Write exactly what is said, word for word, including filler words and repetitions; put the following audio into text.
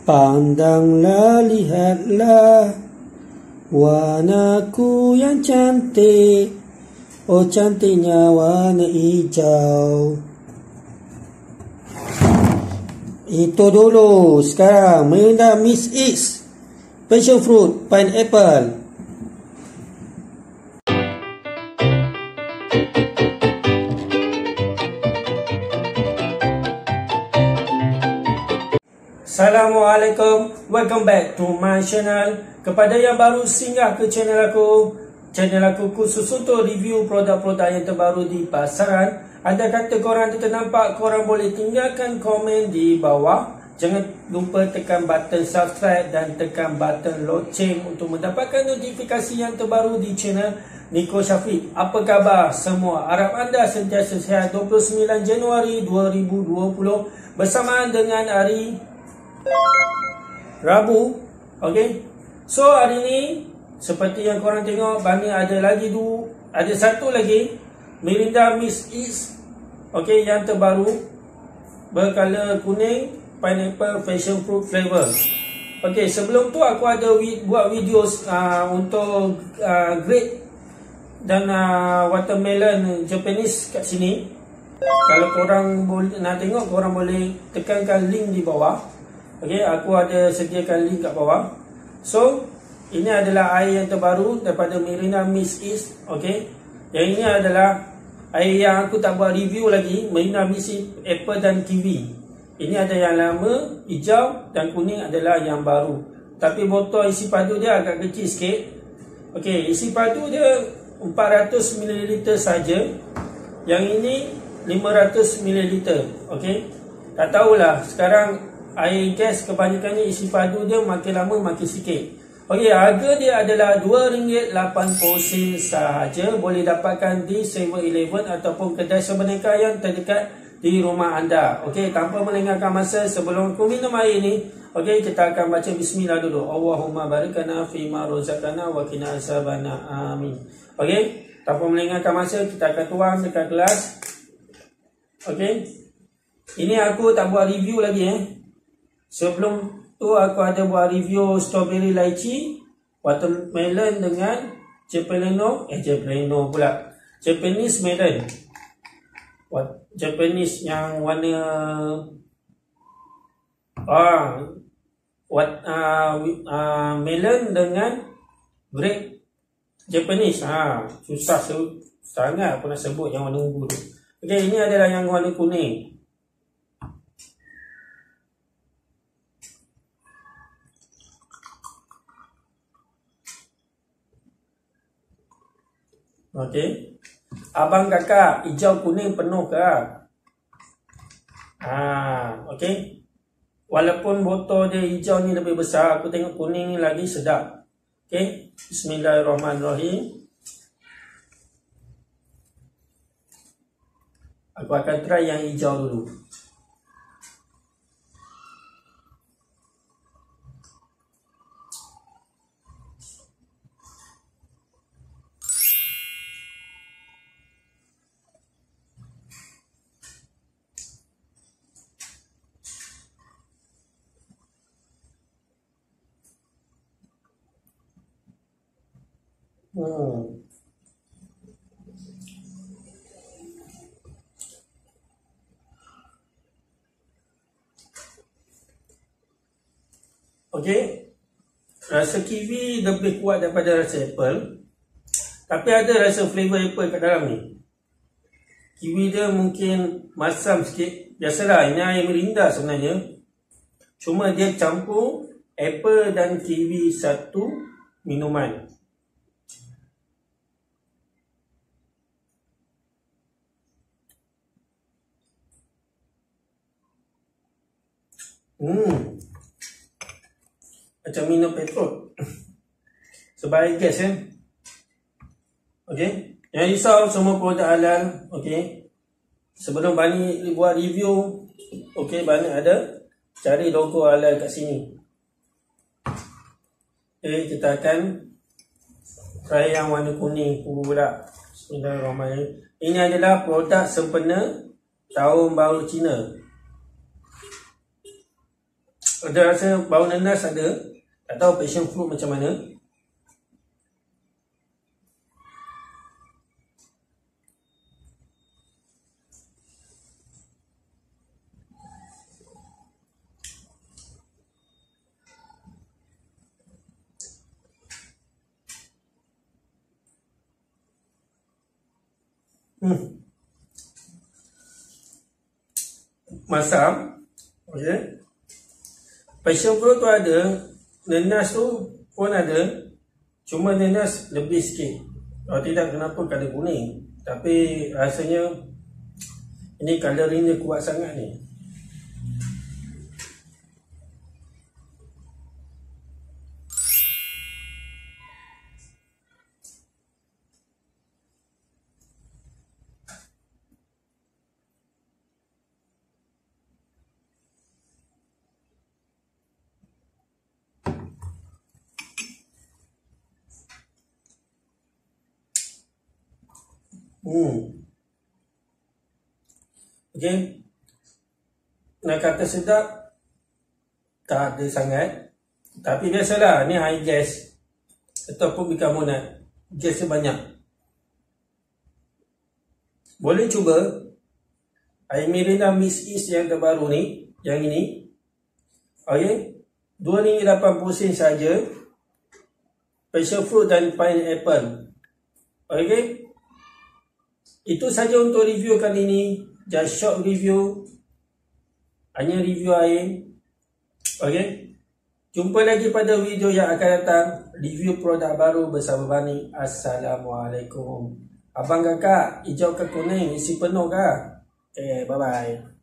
Pandanglah, lihatlah warnaku yang cantik. Oh, cantiknya warna hijau. Itu dulu. Sekarang Mirinda Miss X Passion Fruit Pineapple. Assalamualaikum, welcome back to my channel. Kepada yang baru singgah ke channel aku, channel aku khusus untuk review produk-produk yang terbaru di pasaran. Anda kata korang ternampak, korang boleh tinggalkan komen di bawah. Jangan lupa tekan button subscribe dan tekan button loceng untuk mendapatkan notifikasi yang terbaru di channel Niko Syafiq. Apa khabar semua? Harap anda sentiasa sihat. Dua puluh sembilan Januari dua ribu dua puluh bersamaan dengan hari Rabu. Okay, so hari ni seperti yang korang tengok, Bani ada lagi dua, ada satu lagi Mirinda Miss X, okay, yang terbaru berkala kuning, pineapple passion fruit flavor. Okay, sebelum tu aku ada wi buat video uh, untuk uh, grape dan uh, watermelon Japanese kat sini. Kalau korang boleh nak tengok, korang boleh tekankan link di bawah. Okay, aku ada sediakan link kat bawah. So, ini adalah air yang terbaru daripada Mirinda Miss X. Okay, yang ini adalah air yang aku tak buat review lagi, Mirinda Miss X apple dan kiwi. Ini ada yang lama, hijau dan kuning adalah yang baru. Tapi botol isi padu dia agak kecil sikit. Okay, isi padu dia empat ratus mililiter saja. Yang ini lima ratus mililiter. Okay, tak tahulah sekarang air gas kebanyakannya isi padu dia makin lama makin sikit. Okey, harga dia adalah dua ringgit lapan puluh sen sahaja. Boleh dapatkan di seven eleven ataupun kedai sebenarnya yang terdekat di rumah anda. Okey, tanpa melengahkan masa, sebelum aku minum air ni, okey, kita akan baca bismillah dulu. Allahumma barikana fima rozaqana wa qina azabana. Amin. Okey, tanpa melengahkan masa, kita akan tuang dekat gelas. Okey, ini aku tak buat review lagi eh. Sebelum tu aku ada buat review strawberry lychee, watermelon dengan Japanese, eh Japanese pula, Japanese melon. What, Japanese yang warna ah what uh, uh, melon dengan grape Japanese. Ah, susah sangat aku nak sebut yang warna ungu tu. Okey, ini adalah yang warna kuning. Okey, abang kakak, hijau kuning penuh ke? Ah, okey. Walaupun botol dia hijau ni lebih besar, aku tengok kuning ni lagi sedap. Okey, bismillahirrahmanirrahim. Aku akan try yang hijau dulu. Hmm. Okey, rasa kiwi lebih kuat daripada rasa apple, tapi ada rasa flavor apple kat dalam ni. Kiwi dia mungkin masam sikit. Biasalah, ini air Mirinda sebenarnya, cuma dia campur apple dan kiwi satu minuman. Hmm, macam minum petrol. Sebab air gas eh. Okey, jangan risau, semua produk halal. Okey, sebelum Bani buat review, okey, Bani ada cari logo halal kat sini. Okey, kita akan try yang warna kuning pula. Bismillahirrahmanirrahim. Ini adalah produk sempena Tahun Baru Cina. Ada rasa bau nanas ada. Tak tahu passion fruit macam mana. Hmm. Masam. Okay. Passion fruit tu ada, nanas tu pun ada. Cuma nanas lebih sikit. Kalau tidak kenapa colour kuning. Tapi rasanya ini coloringnya kuat sangat ni. Hmm. Okay. Nak kata sedap, tak ada sangat. Tapi biasalah, ni high gas. Ataupun bikarbonat. Gasnya banyak. Boleh cuba air Mirinda Miss East yang terbaru ni. Yang ini. Okay. dua ringgit lapan puluh sen saja. Passion fruit dan pineapple. Okay. Itu saja untuk review kali ini. Just short review. Hanya review air. Okay. Jumpa lagi pada video yang akan datang. Review produk baru bersama Bani. Assalamualaikum. Abang kakak, hijau ke kuning? Isi penuh kah? Okay, bye bye.